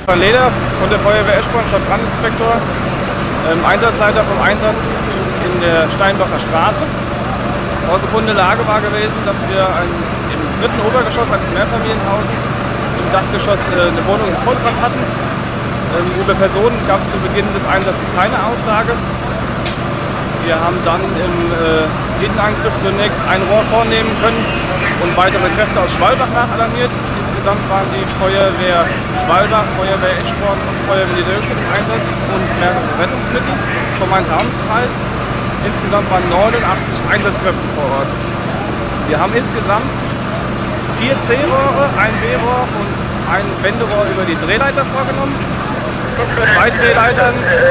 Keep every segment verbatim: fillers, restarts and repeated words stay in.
Stefan Leder von der Feuerwehr Eschborn, Stadtbrandinspektor, ähm, Einsatzleiter vom Einsatz in der Steinbacher Straße. Vorgefundene Lage war gewesen, dass wir ein, im dritten Obergeschoss eines Mehrfamilienhauses im Dachgeschoss äh, eine Wohnung in Vollbrand hatten. Ähm, über Personen gab es zu Beginn des Einsatzes keine Aussage. Wir haben dann im äh, Innenangriff zunächst ein Rohr vornehmen können und weitere Kräfte aus Schwalbach nachalarmiert. Insgesamt waren die Feuerwehr Schwalbach, Feuerwehr Eschborn und Feuerwehr Niederöschel im Einsatz und mehrere Rettungsmittel vom Main-Taunus-Kreis. Insgesamt waren neunundachtzig Einsatzkräfte vor Ort. Wir haben insgesamt vier C-Rohre, ein B-Rohr und ein Wenderohr über die Drehleiter vorgenommen. Zwei Drehleitern,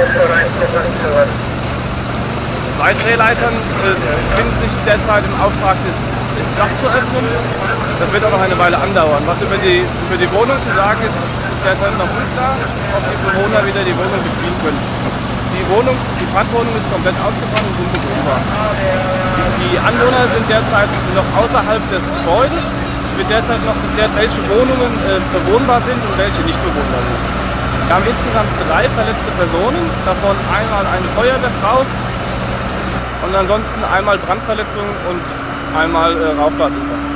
zwei Drehleitern äh, befinden sich derzeit im Auftrag, das, das Dach zu öffnen. Das wird auch noch eine Weile andauern. Was über die, über die Wohnung zu sagen ist, ist derzeit noch unklar, ob die Bewohner wieder die Wohnung beziehen können. Die Wohnung, die Brandwohnung ist komplett ausgebrannt und unbewohnbar. Die Anwohner sind derzeit noch außerhalb des Gebäudes. Es wird derzeit noch geklärt, welche Wohnungen äh, bewohnbar sind und welche nicht bewohnbar sind. Wir haben insgesamt drei verletzte Personen, davon einmal eine Feuerwehrfrau und ansonsten einmal Brandverletzungen und einmal äh, Rauchgasinfekt.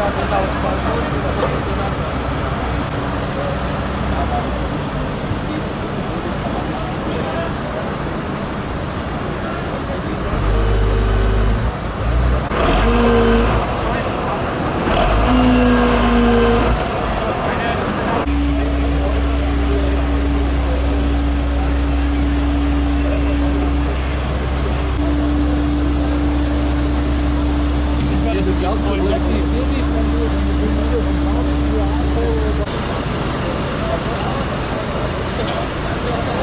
Ja,